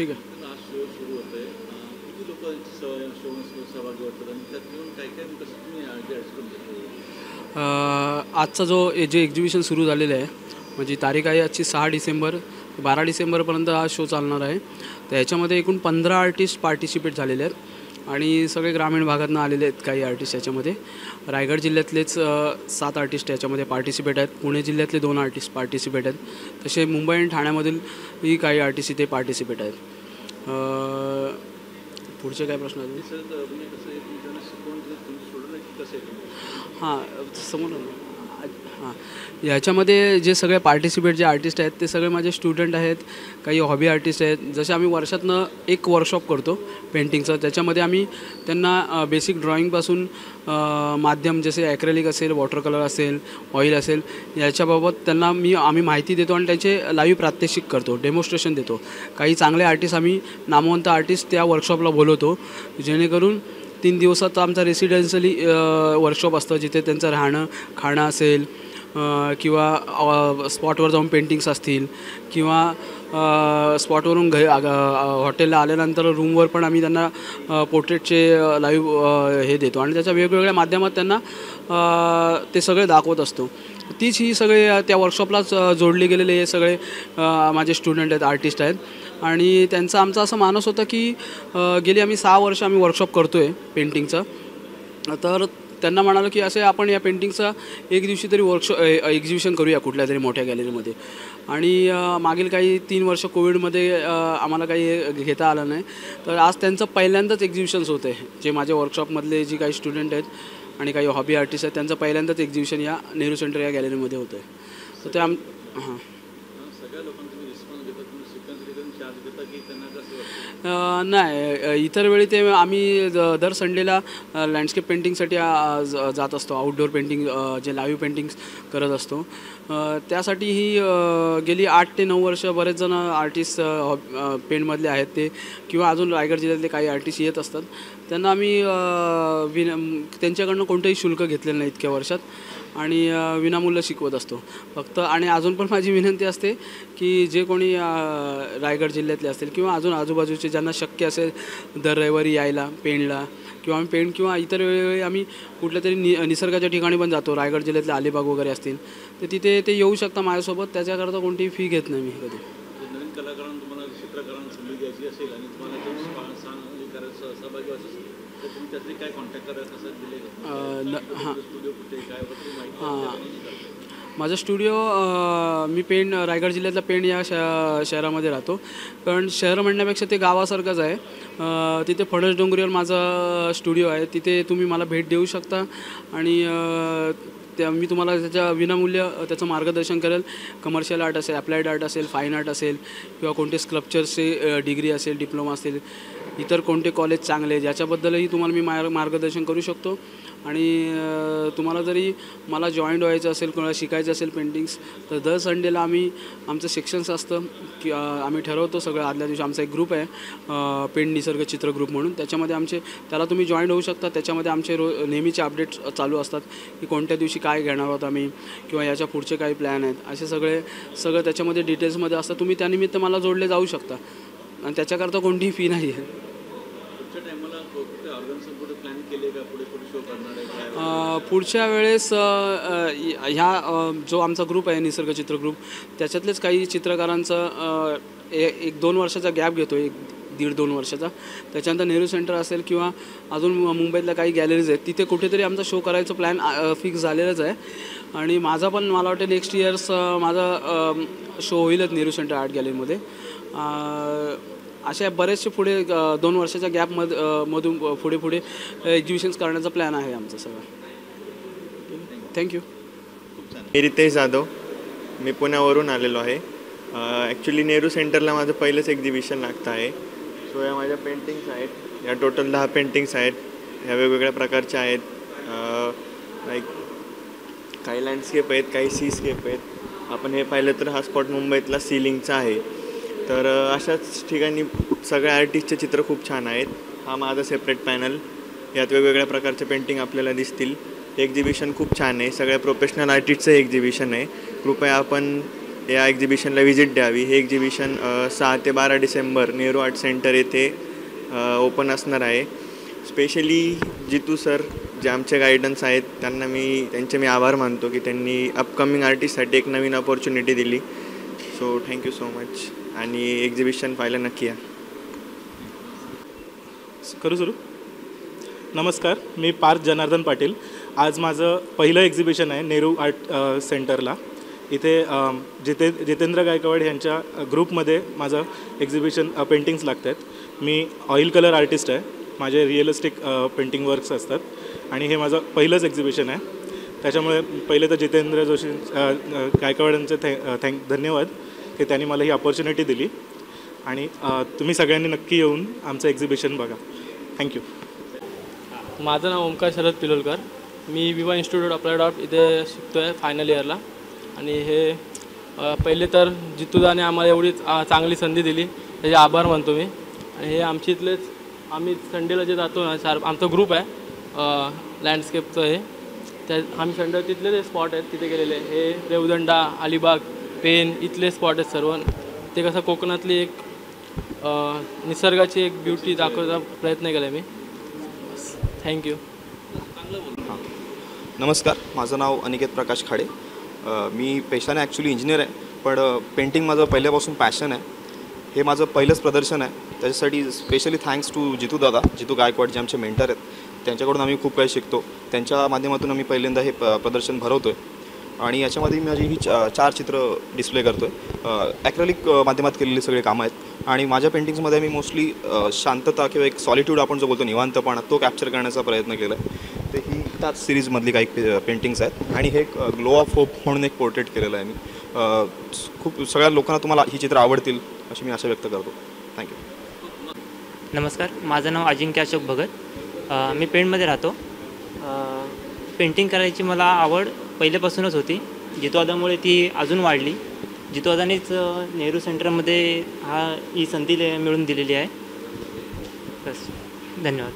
ठीक आहे. आज शो सुरू होतोय, किती लोक सहभागी होतात आणि त्यात येऊन काय काय कसं तुम्ही ॲडजस्ट करून घेतो? आजचा जे एक्झिबिशन सुरू झालेलं आहे, म्हणजे तारीख आहे आजची 6 डिसेंबर, 12 डिसेंबरपर्यंत हा शो चालणार आहे. तर ह्याच्यामध्ये एकूण 15 आर्टिस्ट पार्टिसिपेट झालेले आहेत आणि सगळे ग्रामीण भागातून आलेले आहेत काही आर्टिस्ट याच्यामध्ये. रायगड जिल्ह्यातलेच 7 आर्टिस्ट याच्यामध्ये पार्टिसिपेट आहेत. पुणे जिल्ह्यातले 2 आर्टिस्ट पार्टिसिपेट आहेत. तसे मुंबई आणि ठाण्यामधीलही काही आर्टिस्ट इथे पार्टिसिपेट आहेत. पुढचे काय प्रश्न आहेत? हां, समोर हां, याच्यामध्ये जे सगळे पार्टिसिपेट जे आर्टिस्ट आहेत ते सगळे माझे स्टुडंट आहेत, काही हॉबी आर्टिस्ट आहेत. जसे आम्ही वर्षातनं एक वर्कशॉप करतो पेंटिंगचं, त्याच्यामध्ये आम्ही त्यांना बेसिक ड्रॉईंगपासून माध्यम जसे ॲक्रेलिक असेल, वॉटर कलर असेल, ऑइल असेल, याच्याबाबत त्यांना आम्ही माहिती देतो आणि त्याचे लाईव्ह प्रात्यक्षिक करतो, डेमॉन्स्ट्रेशन देतो. काही चांगले आर्टिस्ट, आम्ही नामवंत आर्टिस्ट त्या वर्कशॉपला बोलवतो, जेणेकरून 3 दिवसाचा आमचा रेसिडेन्शियली वर्कशॉप असतं, जिथे त्यांचं राहणं खाणं असेल किंवा स्पॉटवर जाऊन पेंटिंग्स असतील किंवा स्पॉटवरून हॉटेलला आल्यानंतर रूमवर पण आम्ही त्यांना पोर्ट्रेटचे लाईव्ह हे देतो आणि त्याच्या वेगवेगळ्या माध्यमात त्यांना ते सगळे दाखवत असतो. तीच ही सगळे त्या वर्कशॉपलाच जोडले गेलेले हे सगळे माझे स्टुडंट आहेत, आर्टिस्ट आहेत. आणि त्यांचा आमचा असं मानस होता की गेली आम्ही 6 वर्ष आम्ही वर्कशॉप करतो आहे पेंटिंगचं. तर त्यांना म्हणालो की असे आपण या पेंटिंगचा एक दिवशी तरी एक्झिबिशन करूया कुठल्या तरी मोठ्या गॅलरीमध्ये. आणि मागील काही 3 वर्ष कोविडमध्ये आम्हाला काही घेता आलं नाही. तर आज त्यांचं पहिल्यांदाच एक्झिबिशन्स होते. जे माझ्या वर्कशॉपमधले जे काही स्टुडंट आहेत आणि काही हॉबी आर्टिस्ट आहेत, त्यांचं पहिल्यांदाच एक्झिबिशन या नेहरू सेंटर या गॅलरीमध्ये होतं आहे. तर ते हां, नाही, इतर वेळी ते आम्ही दर संडेला लँडस्केप पेंटिंगसाठी जात असतो. आउटडोअर पेंटिंग जे लाईव्ह पेंटिंग्स करत असतो. त्यासाठीही गेली 8 ते 9 वर्ष बरेच जण आर्टिस्ट पेंटमधले आहेत ते किंवा अजून रायगड जिल्ह्यातले काही आर्टिस्ट येत असतात. त्यांना आम्ही त्यांच्याकडनं कोणतंही शुल्क घेतलेलं नाही इतक्या वर्षात आणि विनामूल्य शिकवत असतो फक्त. आणि अजून पण माझी विनंती असते की जे कोणी रायगड जिल्ह्यातले असतील किंवा अजून आजूबाजूचे ज्यांना शक्य असेल दर रविवारी यायला पेंटला किंवा आम्ही पेंट किंवा इतर वेळोवेळी आम्ही कुठल्या तरी निसर्गाच्या ठिकाणी पण जातो. रायगड जिल्ह्यातले अलिबाग वगैरे असतील तर तिथे ते येऊ शकता माझ्यासोबत. त्याच्याकरता कोणतीही फी घेत नाही मी कधी. नवीन कलाकारांना तुम्हाला चित्रकारांना संधी द्यायची असेल आणि तुम्हाला सहभागी व्हायचं असेल तर तुम्ही त्यातले काय कॉन्टॅक्ट करायचं असेल दिले? हां, स्टुडिओ कुठे काय माहिती? माझा स्टुडिओ मी रायगड जिल्ह्यातला पेण या शहरामध्ये राहतो. पण शहर म्हणण्यापेक्षा ते गावासारखंच आहे. तिथे फडस डोंगरीवर माझा स्टुडिओ आहे. तिथे तुम्ही मला भेट देऊ शकता आणि मी तुम्हाला त्याच्या विनामूल्य त्याचं मार्गदर्शन करेल. कमर्शियल आर्ट असेल, अप्लाइड आर्ट असेल, फाईन आर्ट असेल किंवा कोणते स्कल्पचरचे डिग्री असेल, डिप्लोमा असेल, इतर कोणते कॉलेज चांगले ज्याच्याबद्दलही तुम्हाला मी मार्गदर्शन करू शकतो. आणि तुम्हाला जरी मला जॉईंट व्हायचं असेल, कोणाला शिकायचं असेल पेंटिंग्स, तर दर संडेला आमचं सेक्शन्स असतं की आम्ही ठरवतो सगळं आदल्या दिवशी. आमचा एक ग्रुप आहे पेंट निसर्ग चित्र ग्रुप म्हणून, त्याच्यामध्ये त्याला तुम्ही जॉईंट होऊ शकता. त्याच्यामध्ये आमचे नेहमीचे अपडेट्स चालू असतात की कोणत्या दिवशी काय घेणार आहोत आम्ही किंवा याच्या पुढचे काही प्लॅन आहेत, असे सगळं त्याच्यामध्ये डिटेल्समध्ये असतं. तुम्ही त्यानिमित्त मला जोडले जाऊ शकता आणि त्याच्याकरता कोणतीही फी नाही आहे. पुढच्या वेळेस जो आमचा ग्रुप आहे निसर्ग चित्र ग्रुप, त्याच्यातलेच काही चित्रकारांचं 1-2 वर्षाचा गॅप घेतो, 1-1.5-2 वर्षाचा. त्याच्यानंतर नेहरू सेंटर असेल किंवा अजून मुंबईतल्या काही गॅलरीज आहेत, तिथे कुठेतरी आमचा शो करायचं प्लॅन फिक्स झालेलंच आहे. आणि मला वाटतं नेक्स्ट इयर्स माझा शो होईलच नेहरू सेंटर आर्ट गॅलरीमध्ये. अशा बरेचसे पुढे 2 वर्षाच्या गॅपमधून पुढे एक्झिबिशन्स करण्याचा प्लॅन आहे आमचा सगळा. थँक्यू. मी रितेश जाधव, मी पुण्यावरून आलेलो आहे. ॲक्च्युली नेहरू सेंटरला माझं पहिलंच एक्झिबिशन लागतं आहे. सो या माझ्या पेंटिंग्स आहेत. या टोटल 10 पेंटिंग्स आहेत. ह्या वेगवेगळ्या प्रकारच्या आहेत. लाईक काही लँडस्केप आहेत, काही सीस्केप आहेत. आपण हे पाहिलं तर हा स्पॉट मुंबईतला सीलिंगचा आहे. तर अशाच ठिकाणी सगळ्या आर्टिस्टचे चित्र खूप छान आहेत. हा माझा सेपरेट पॅनल. यात वेगवेगळ्या प्रकारचे पेंटिंग आपल्याला दिसतील. एक्झिबिशन खूप छान आहे. सगळ्या प्रोफेशनल आर्टिस्टचं एक्झिबिशन आहे. कृपया आपण या एक्झिबिशनला व्हिजिट द्यावी. हे एक्झिबिशन 6 ते 12 डिसेंबर नेहरू आर्ट सेंटर येथे ओपन असणार आहे. स्पेशली जितू सर जे आमचे गायडन्स आहेत त्यांचे मी आभार मानतो की त्यांनी अपकमिंग आर्टिस्टसाठी एक नवीन अपॉर्च्युनिटी दिली. सो थँक्यू सो मच आणि एक्झिबिशन पाहायला नक्की या. करू सुरू. नमस्कार, मी पार्थ जनार्दन पाटील. आज माझं पहिलं एक्झिबिशन आहे नेहरू आर्ट सेंटरला. इथे जितेंद्र गायकवाड यांच्या ग्रुपमध्ये माझं एक्झिबिशन पेंटिंग्स लागत आहेत. मी ऑइल कलर आर्टिस्ट आहे. माझे रिअलिस्टिक पेंटिंग वर्क्स असतात आणि हे माझं पहिलंच एक्झिबिशन आहे. त्याच्यामुळे पहिले तर जितेंद्र जोशी गायकवाडांचे धन्यवाद की त्यांनी मला ही अपॉर्च्युनिटी दिली. आणि तुम्ही सगळ्यांनी नक्की येऊन आमचं एक्झिबिशन बघा. थँक्यू. माझं नाव ओमकार शरद पिलोलकर. मी विवा इन्स्टिट्यूट अप्लाइड आर्ट इथे शिकतो आहे फायनल इयरला. आणि हे पहिले तर जितूदाने आम्हाला एवढी चांगली संधी दिली त्याचे आभार मानतो मी. आणि हे आमच्या इथलेच आम्ही संडेला जे जातो ना आमचा ग्रुप आहे लँडस्केपचं हे त्या आम्ही संडे तिथले जे स्पॉट आहेत तिथे गेलेले. हे रेवदंडा, अलिबाग, पेन इथले स्पॉट आहेत सर्व. ते कसं कोकणातली एक निसर्गाची एक ब्युटी दाखवण्याचा प्रयत्न केला मी. थँक्यू. नमस्कार, माझं नाव अनिकेत प्रकाश खाडे. मी पेशाने ॲक्च्युली इंजिनियर आहे, पण पेंटिंग माझं पहिल्यापासून पॅशन आहे. हे माझं पहिलंच प्रदर्शन आहे. त्याच्यासाठी specially thanks to Jitu Gaikwad जे आमचे मेंटर आहेत. त्यांच्याकडून आम्ही खूप काही शिकतो. त्यांच्या माध्यमातून आम्ही पहिल्यांदा हे प्रदर्शन भरवतो आहे. आणि याच्यामध्ये माझी ही 4 चित्र डिस्प्ले करतो आहे. ॲक्रेलिक माध्यमात केलेली सगळे कामं आहेत. आणि माझ्या पेंटिंग्समध्ये मी मोस्टली शांतता किंवा एक सॉलिट्यूड आपण जो बोलतो निवांतपणा तो कॅप्चर करण्याचा प्रयत्न केला आहे. तर ही त्याच सिरीजमधली काही पेंटिंग्स आहेत. आणि हे ग्लो ऑफ होप म्हणून एक पोर्ट्रेट केलेलं आहे मी. खूप सगळ्या लोकांना तुम्हाला ही चित्र आवडतील अशी मी आशा व्यक्त करतो. थँक्यू. नमस्कार, माझं नाव अजिंक्य अशोक भगत. मी पेणमध्ये राहतो. पेंटिंग करायची मला आवड पहिल्यापासूनच होती. जितूदादामुळे ती अजून वाढली. जितूदादानेच नेहरू सेंटरमध्ये ही संधी मिळून दिलेली आहे. बस, धन्यवाद.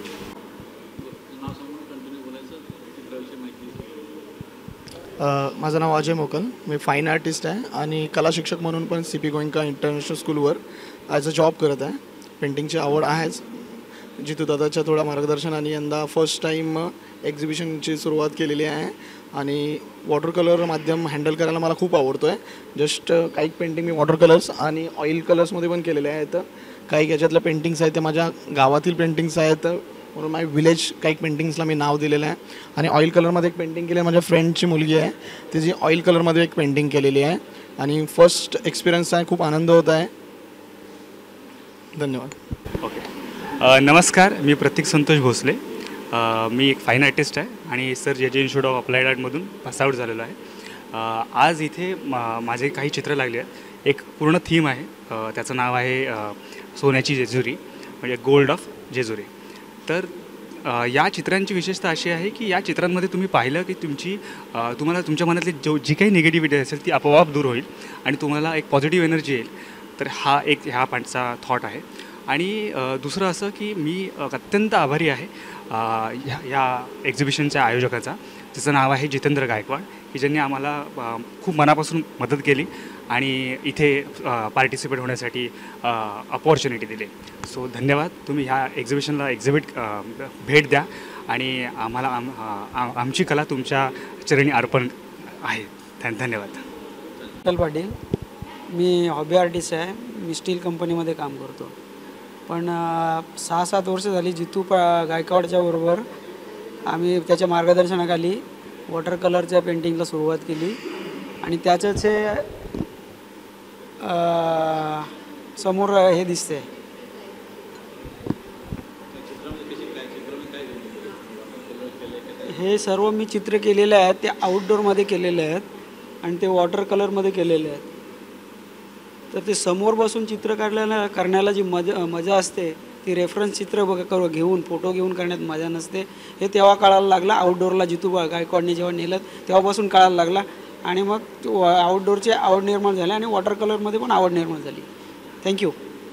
माझं नाव अजय मोकल. मी फाईन आर्टिस्ट आहे आणि कला शिक्षक म्हणून पण CP गोयंका इंटरनॅशनल स्कूलवर ॲज अ जॉब करत आहे. पेंटिंगची आवड आहेच. जितूदादाच्या थोड्या मार्गदर्शनाने यंदा फर्स्ट टाईम एक्झिबिशनची सुरुवात केलेली आहे. आणि वॉटर कलर माध्यम हँडल करायला मला खूप आवडतो आहे. जस्ट काही पेंटिंग मी वॉटर कलर्स आणि ऑइल कलर्समध्ये पण केलेले आहेत. काही याच्यातल्या पेंटिंग्स आहेत ते माझ्या गावातील पेंटिंग्स आहेत. म्हणून माय विलेज काही पेंटिंग्सला मी नाव दिलेलं आहे. आणि ऑइल कलरमध्ये एक पेंटिंग केली आहे. माझ्या फ्रेंडची मुलगी आहे, तिची ऑइल कलरमध्ये एक पेंटिंग केलेली आहे. आणि फर्स्ट एक्सपिरियन्स आहे, खूप आनंद होत आहे. धन्यवाद. ओके. नमस्कार, मी प्रतीक संतोष भोसले. मी एक फाईन आर्टिस्ट आहे आणि सर जे इन्स्टिट्यूट ऑफ अप्लाइड आर्टमधून पासआउट झालेलो आहे. आज इथे माझे काही चित्र लागले आहेत. एक पूर्ण थीम आहे, त्याचं नाव आहे सोन्याची जेजुरी म्हणजे गोल्ड ऑफ जेजुरी. तर या चित्रांची विशेषता अशी आहे की या चित्रांमध्ये तुम्ही पाहिलं की तुम्हाला तुमच्या मनातली जी काही निगेटिव्हिटी असेल ती आपोआप दूर होईल आणि तुम्हाला एक पॉझिटिव्ह एनर्जी येईल. तर हा एक ह्या पाठचा थॉट आहे. आणि दुसरं असं की मी अत्यंत आभारी आहे ह्या एक्झिबिशनच्या आयोजकाचा, त्याचं नाव आहे जितेंद्र गायकवाड, की ज्यांनी आम्हाला खूप मनापासून मदत केली आणि इथे पार्टिसिपेट होण्यासाठी अपॉर्च्युनिटी दिली. सो धन्यवाद. तुम्ही ह्या एक्झिबिशनला भेट द्या आणि आम्हाला आमची कला तुमच्या चरणी अर्पण आहे. धन्यवाद. विठ्ठल पाटील. मी हॉबी आर्टिस्ट आहे. मी स्टील कंपनीमध्ये काम करतो. पण 6-7 वर्ष झाली जितू गायकवाडच्या बरोबर आम्ही त्याच्या मार्गदर्शनाखाली वॉटर कलरच्या पेंटिंगला सुरुवात केली. आणि त्याच्याच हे समोर हे दिसते. हे सर्व मी चित्र केलेले आहेत ते आउटडोअरमध्ये केलेले आहेत आणि ते वॉटर कलरमध्ये केलेले आहेत. तर ते समोर बसून चित्र करण्याला जी मजा असते ती रेफरन्स चित्र घेऊन फोटो घेऊन करण्यात मजा नसते. हे तेव्हा कळायला लागला. आउटडोअरला जितू गायकवाडने जेव्हा नेलं तेव्हापासून कळायला लागला. आणि मग आउटडोअरची आवड निर्माण झाली आणि वॉटर कलरमध्ये पण आवड निर्माण झाली. थँक्यू.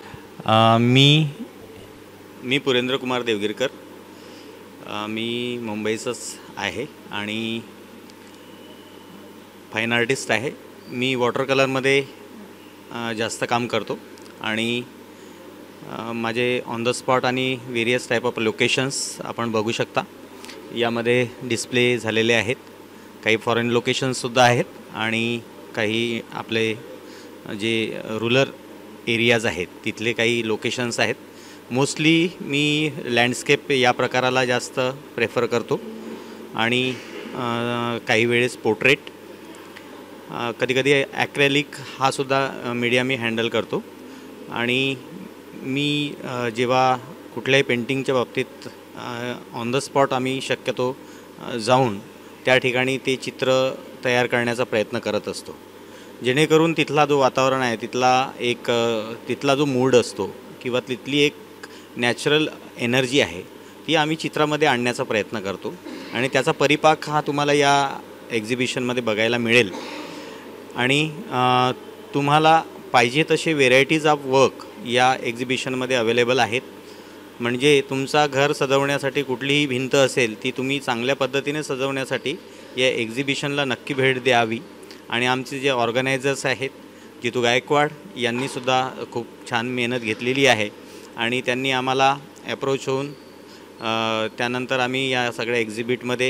मी पुरेंद्र कुमार देवगिरकर. मी मुंबईचंच आहे आणि फाईन आर्टिस्ट आहे. मी वॉटर कलरमध्ये जास्त काम करतो आणि माझे ऑन द स्पॉट आणि वेरियस टाईप ऑफ लोकेशन्स आपण बघू शकता. यामध्ये डिस्प्ले झालेले आहेत. काही फॉरेन लोकेशन्ससुद्धा आहेत आणि काही आपले जे रुरल एरियाज आहेत तिथले काही लोकेशन्स आहेत. मोस्टली मी लँडस्केप या प्रकाराला जास्त प्रेफर करतो आणि काही वेळेस पोर्ट्रेट, कधीकधी ॲक्रेलिक हा सुद्धा मीडिया मी हँडल करतो. आणि मी जेव्हा कुठल्याही पेंटिंगच्या बाबतीत ऑन द स्पॉट आम्ही शक्यतो जाऊन त्या ठिकाणी ते चित्र तयार करण्याचा प्रयत्न करत असतो, जेणेकरून तिथला जो वातावरण आहे, तिथला जो मूड असतो किंवा तिथली एक नॅचरल एनर्जी आहे ती आम्ही चित्रामध्ये आणण्याचा प्रयत्न करतो आणि त्याचा परिपाक हा तुम्हाला या एक्झिबिशनमध्ये बघायला मिळेल. आणि तुम्हाला पाहिजे तसे व्हेरायटीज ऑफ वर्क या एक्झिबिशनमध्ये अवेलेबल आहेत. म्हणजे तुमचा घर सजवण्यासाठी कुठलीही भिंत असेल ती तुम्ही चांगल्या पद्धतीने सजवण्यासाठी या एक्झिबिशनला नक्की भेट द्यावी. आणि आमचे जे ऑर्गनायझर्स आहेत जितू गायकवाड यांनीसुद्धा खूप छान मेहनत घेतलेली आहे आणि त्यांनी आम्हाला ॲप्रोच होऊन त्यानंतर आम्ही या सगळ्या एक्झिबिटमध्ये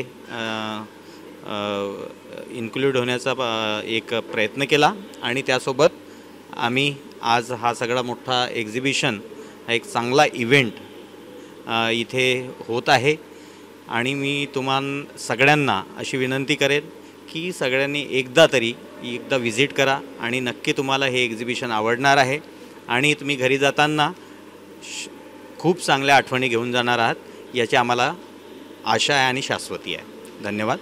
इन्क्लूड होण्याचा एक प्रयत्न केला आणि त्यासोबत आम्ही आज हा सगळा मोठा एक्झिबिशन हा एक चांगला इव्हेंट इथे होत आहे. आणि मी तुम्हाला सगळ्यांना अशी विनंती करेन की सगळ्यांनी एकदा व्हिजिट करा आणि नक्की तुम्हाला हे एक्झिबिशन आवडणार आहे आणि तुम्ही घरी जाताना खूप चांगल्या आठवणी घेऊन जाणार आहात याची आम्हाला आशा आहे आणि शाश्वती आहे. धन्यवाद.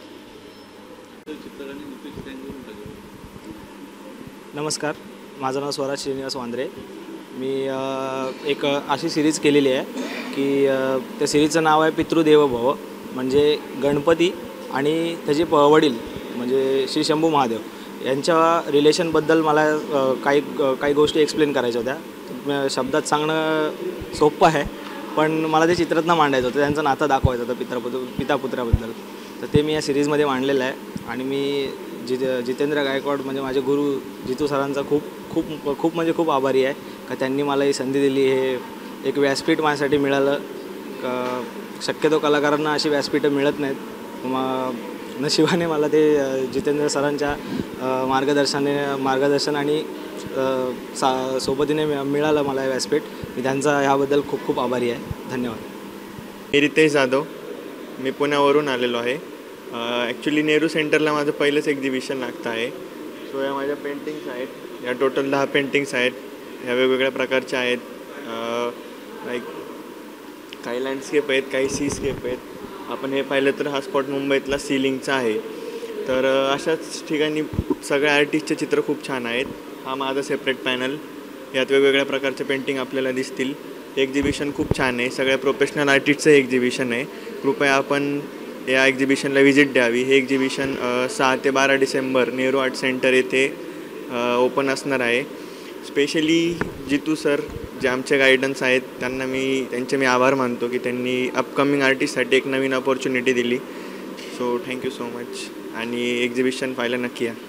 नमस्कार, माझं नाव स्वराज श्रीनिवास वांद्रे. मी एक अशी सिरीज केलेली आहे की त्या सिरीजचं नाव आहे पितृदेव भव. म्हणजे गणपती आणि त्याचे वडील म्हणजे श्री शंभू महादेव यांच्या रिलेशनबद्दल मला काही गोष्टी एक्सप्लेन करायच्या होत्या. शब्दात सांगणं सोपं आहे पण मला ते चित्रातनं मांडायचं होतं, त्यांचं नातं दाखवायचं होतं पितापुत्राबद्दल. तर ते मी या सिरीजमध्ये मांडलेलं आहे. आणि मी जितेंद्र गायकवाड म्हणजे माझे गुरु जितू सरांचा खूप म्हणजे खूप आभारी आहे का त्यांनी मला ही संधी दिली. हे एक व्यासपीठ माझ्यासाठी मिळालं. शक्यतो कलाकारांना अशी व्यासपीठं मिळत नाहीत. नशिबाने मला ते जितेंद्र सरांच्या मार्गदर्शन आणि सोबतीने मिळालं मला व्यासपीठ. मी त्यांचा ह्याबद्दल खूप आभारी आहे. धन्यवाद. मी रितेश जाधव, मी पुण्यावरून आलेलो आहे. ॲक्च्युली नेहरू सेंटरला माझं पहिलंच एक्झिबिशन लागतं आहे. सो या माझ्या पेंटिंग्स आहेत. या टोटल 10 पेंटिंग्स आहेत. ह्या वेगवेगळ्या प्रकारच्या आहेत. लाईक काही लँडस्केप आहेत, काही सीस्केप आहेत. आपण हे पाहिलं तर हा स्पॉट मुंबईतला सीलिंगचा आहे. तर अशाच ठिकाणी सगळ्या आर्टिस्टचे चित्र खूप छान आहेत. हा माझा सेपरेट पॅनल. यात वेगवेगळ्या प्रकारचे पेंटिंग आपल्याला दिसतील. हे एक्झिबिशन खूप छान आहे. सगळ्या प्रोफेशनल आर्टिस्टचं हे एक्झिबिशन आहे. कृपया आपण या एक्झिबिशनला व्हिजिट द्यावी. हे एक्झिबिशन 6 ते 12 डिसेंबर नेहरू आर्ट सेंटर येथे ओपन असणार आहे. स्पेशली जितू सर जे आमचे गायडन्स आहेत त्यांचे मी आभार मानतो की त्यांनी अपकमिंग आर्टिस्टसाठी एक नवीन अपॉर्च्युनिटी दिली. So thank you so much. आणि एक्झिबिशन पाहायला नक्की या.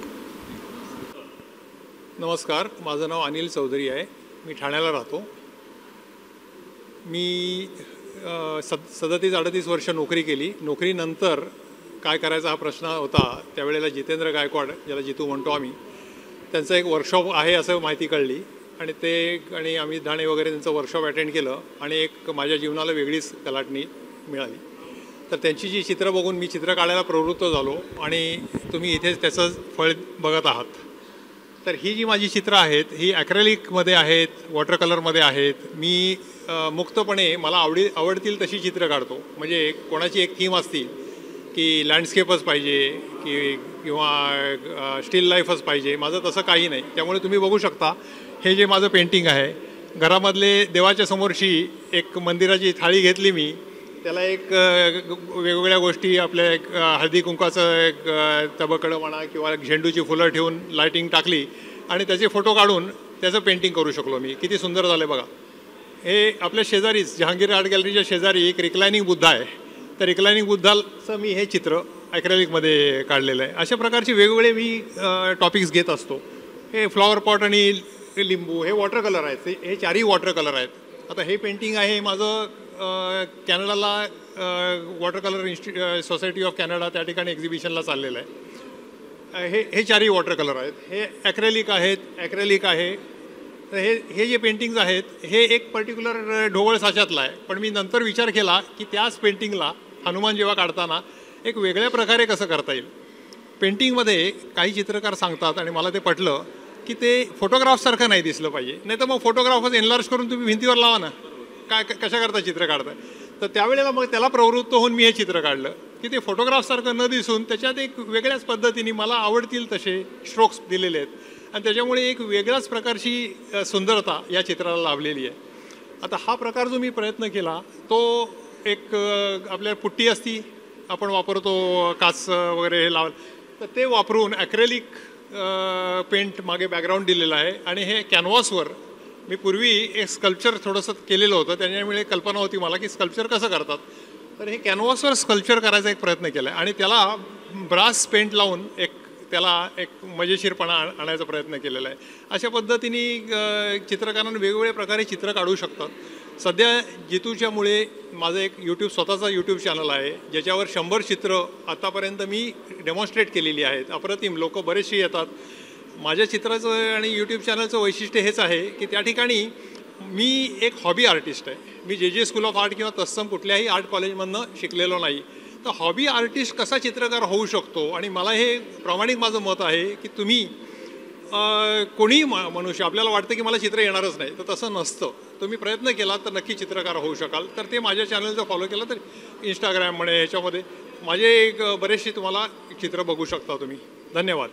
नमस्कार, माझं नाव अनिल चौधरी आहे. मी ठाण्याला राहतो. मी 37-38 वर्ष नोकरी केली. नोकरीनंतर काय करायचा हा प्रश्न होता. त्यावेळेला जितेंद्र गायकवाड ज्याला जितू म्हणतो आम्ही, त्यांचं एक वर्कशॉप आहे असं माहिती कळली आणि आम्ही दाणे वगैरे त्यांचं वर्कशॉप अटेंड केलं आणि एक माझ्या जीवनाला वेगळीच कलाटणी मिळाली. तर त्यांची जी चित्र बघून मी चित्र काढायला प्रवृत्त झालो आणि तुम्ही इथे त्याचं फळ बघत आहात. तर ही जी माझी चित्र आहेत ही ॲक्रेलिकमध्ये आहेत, वॉटर कलरमध्ये आहेत. मी मुक्तपणे मला आवडतील तशी चित्र काढतो. म्हणजे कोणाची एक थीम असतील की लँडस्केपच पाहिजे किंवा स्टील लाईफच पाहिजे, माझं तसं काही नाही. त्यामुळे तुम्ही बघू शकता हे जे माझं पेंटिंग आहे, घरामधले देवाच्या समोरची एक मंदिराची थाळी घेतली मी, त्याला एक वेगवेगळ्या गोष्टी आपल्या एक हळदी कुंकाचं एक तबकडं म्हणा किंवा झेंडूची फुलं ठेवून लाईटिंग टाकली आणि त्याचे फोटो काढून त्याचं पेंटिंग करू शकलो मी. किती सुंदर झालं बघा. हे आपल्या शेजारीच जहांगीर आर्ट गॅलरीच्या शेजारी एक रिक्लायनिंग बुद्धा आहे. तर रिक्लायनिंग बुद्धाचं मी हे चित्र ॲक्रेलिकमध्ये काढलेलं आहे. अशा प्रकारचे वेगवेगळे मी टॉपिक्स घेत असतो. हे फ्लॉवर पॉट आणि लिंबू हे वॉटर कलर आहेत, हे चारही वॉटर कलर आहेत. आता हे पेंटिंग आहे माझं कॅनडाला water colour society of Canada त्या ठिकाणी एक्झिबिशनला चाललेलं आहे. हे चारही वॉटर कलर आहेत. हे ॲक्रेलिक आहेत, ॲक्रेलिक आहे. तर हे जे पेंटिंग्ज आहेत हे एक पर्टिक्युलर ढोबळ साच्यातलं आहे. पण मी नंतर विचार केला की त्याच पेंटिंगला हनुमान जेव्हा काढताना एक वेगळ्या प्रकारे कसं करता येईल. पेंटिंगमध्ये काही चित्रकार सांगतात आणि मला ते पटलं की ते फोटोग्राफसारखं नाही दिसलं पाहिजे. नाही तर मग फोटोग्राफच एनलार्ज करून तुम्ही भिंतीवर लावा ना, काय कशा करता चित्र काढताय. तर त्यावेळेला मग त्याला प्रवृत्त होऊन मी हे चित्र काढलं की ते फोटोग्राफसारखं न दिसून त्याच्यात एक वेगळ्याच पद्धतीने मला आवडतील तसे स्ट्रोक्स दिलेले आहेत आणि त्याच्यामुळे एक वेगळ्याच प्रकारची सुंदरता या चित्राला लाभलेली आहे. आता हा प्रकार जो मी प्रयत्न केला तो एक आपल्या पुट्टी असती आपण वापरतो काच वगैरे हे तर ते वापरून ॲक्रेलिक पेंट मागे बॅकग्राऊंड दिलेलं आहे आणि हे कॅनव्हासवर मी पूर्वी एक स्कल्पचर थोडंसं केलेलं होतं. त्याच्यामुळे कल्पना होती मला की स्कल्पचर कसं करतात. तर हे कॅनव्हासवर स्कल्पचर करायचा एक प्रयत्न केला आहे आणि त्याला ब्रास पेंट लावून त्याला एक मजेशीरपणा आणायचा प्रयत्न केलेला आहे. अशा पद्धतीने चित्रकारांना वेगवेगळ्या प्रकारे चित्र काढू शकतात. सध्या जितूच्यामुळे माझं एक स्वतःचा यूट्यूब चॅनल आहे ज्याच्यावर 100 चित्र आतापर्यंत मी डेमॉन्स्ट्रेट केलेली आहेत. अप्रतिम लोक बरेचसे येतात. माझ्या चित्राचं आणि यूट्यूब चॅनलचं वैशिष्ट्य हेच आहे की त्या ठिकाणी मी एक हॉबी आर्टिस्ट आहे. मी जे स्कूल ऑफ आर्ट किंवा तत्सम कुठल्याही आर्ट कॉलेजमधनं शिकलेलो नाही. तर हॉबी आर्टिस्ट कसा चित्रकार होऊ शकतो आणि मला हे प्रामाणिक माझं मत आहे की तुम्ही कोणीही मनुष्य आपल्याला वाटतं की मला चित्र येणारच नाही तर तसं नसतं. तुम्ही प्रयत्न केला तर नक्की चित्रकार होऊ शकाल. तर ते माझ्या चॅनलचं फॉलो केलं तर इंस्टाग्राम म्हणे ह्याच्यामध्ये माझे बरेचसे तुम्हाला चित्र बघू शकता तुम्ही. धन्यवाद.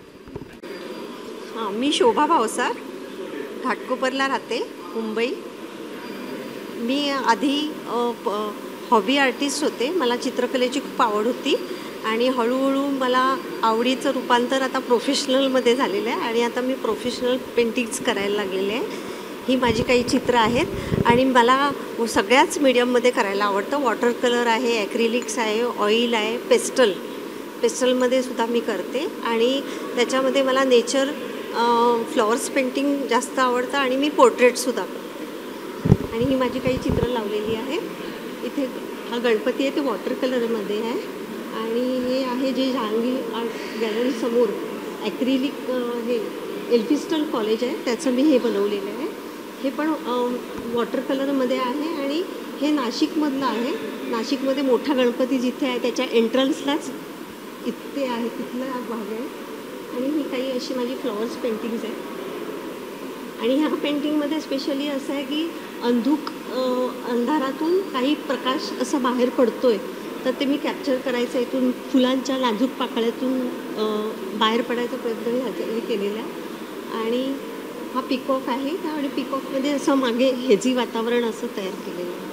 हां, मी शोभा भावसार घाटकोपरला राहते, मुंबई. मी आधी हॉबी आर्टिस्ट होते. मला चित्रकलेची खूप आवड होती आणि हळूहळू मला आवडीचं रूपांतर आता प्रोफेशनलमध्ये झालेलं आहे आणि आता मी प्रोफेशनल पेंटिंग्स करायला लागलेले आहे. ही माझी काही चित्र आहेत आणि मला सगळ्याच मीडियममध्ये करायला आवडतं. वॉटर कलर आहे, ॲक्रिलिक्स आहे, ऑइल आहे, पेस्टलमध्ये सुद्धा मी करते आणि त्याच्यामध्ये मला नेचर फ्लॉवर्स पेंटिंग जास्त आवडतं आणि मी पोर्ट्रेटसुद्धा करते. आणि ही माझी काही चित्र लावलेली आहे. इथे हा गणपती आहे, ते वॉटर कलरमध्ये आहे आणि हे आहे जे जहांगीर आर्ट गॅलरीसमोर ॲक्रिलिक हे एल्फिस्टन कॉलेज आहे त्याचं मी हे बनवलेलं आहे. हे पण वॉटर कलरमध्ये आहे आणि हे नाशिकमधलं आहे. नाशिकमध्ये मोठा गणपती जिथे आहे त्याच्या एंट्रन्सलाच इथे आहे, तिथला भाग आहे. आणि ही काही अशी माझी फ्लॉवर्स पेंटिंग्स आहेत. आणि ह्या पेंटिंगमध्ये स्पेशली असं आहे की अंधारातून काही प्रकाश असा बाहेर पडतो आहे तर ते मी कॅप्चर करायचं इथून फुलांच्या नाजूक पाकळ्यातून बाहेर पडायचा प्रयत्न हे केलेला आहे. आणि हा पिकॉक आहे आणि पिकॉकमध्ये असं मागे हेजी वातावरण असं तयार केलेलं आहे.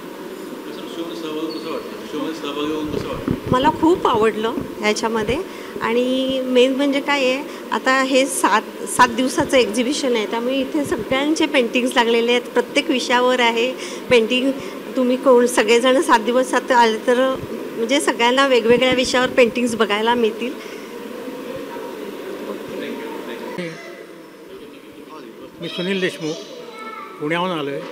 मला खूप आवडलं ह्याच्यामध्ये. आणि मेन म्हणजे काय आहे, आता हे 7 दिवसाचं एक्झिबिशन आहे त्यामुळे इथे सगळ्यांचे पेंटिंग्स लागलेले आहेत. प्रत्येक विषयावर आहे पेंटिंग. तुम्ही सगळेजण 7 दिवसात आले तर म्हणजे सगळ्यांना वेगवेगळ्या विषयावर पेंटिंग्स बघायला मिळतील. मी सुनील देशमुख, पुण्याहून आलो आहे.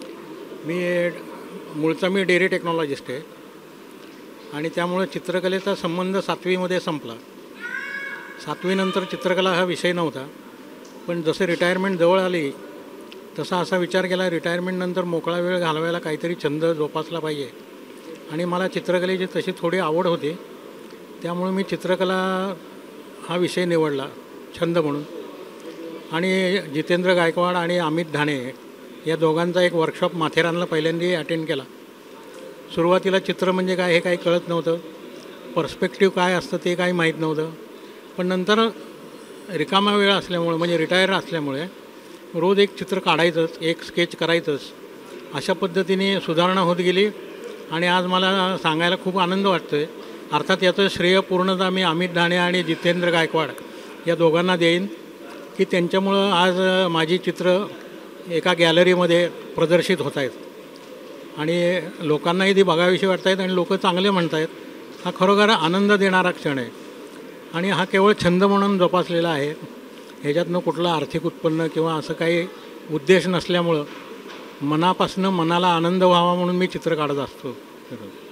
मी डेअरी टेक्नॉलॉजिस्ट आहे आणि त्यामुळे चित्रकलेचा संबंध 7वीमध्ये संपला. 7वीनंतर चित्रकला हा विषय नव्हता. पण जसे रिटायरमेंट जवळ आली तसा असा विचार केला रिटायरमेंटनंतर मोकळा वेळ घालवायला काहीतरी छंद जोपासला पाहिजे. आणि मला चित्रकलेची तशी थोडी आवड होती त्यामुळे मी चित्रकला हा विषय निवडला छंद म्हणून. आणि जितेंद्र गायकवाड आणि अमित धाणे या दोघांचा एक वर्कशॉप माथेरानला पहिल्यांदा अटेंड केला. सुरुवातीला चित्र म्हणजे काय हे काही कळत नव्हतं, पर्स्पेक्टिव्ह काय असतं ते काही माहीत नव्हतं. पण नंतर रिकामा वेळ असल्यामुळे म्हणजे रिटायर असल्यामुळे रोज एक चित्र काढायचंच, एक स्केच करायचंच, अशा पद्धतीने सुधारणा होत गेली. आणि आज मला सांगायला खूप आनंद वाटतो आहे. अर्थात याचं श्रेय पूर्णतः मी अमित धाणे आणि जितेंद्र गायकवाड या दोघांना देईन की त्यांच्यामुळं आज माझी चित्र एका गॅलरीमध्ये प्रदर्शित होत आहेत आणि लोकांनाही ती बघावीशी वाटत आहेत आणि लोक चांगले म्हणत आहेत. हा खरोखर आनंद देणारा क्षण आहे आणि हा केवळ छंद म्हणून जोपासलेला आहे. ह्याच्यातनं कुठलं आर्थिक उत्पन्न किंवा असं काही उद्देश नसल्यामुळं मनापासून मनाला आनंद व्हावा म्हणून मी चित्र काढत असतो.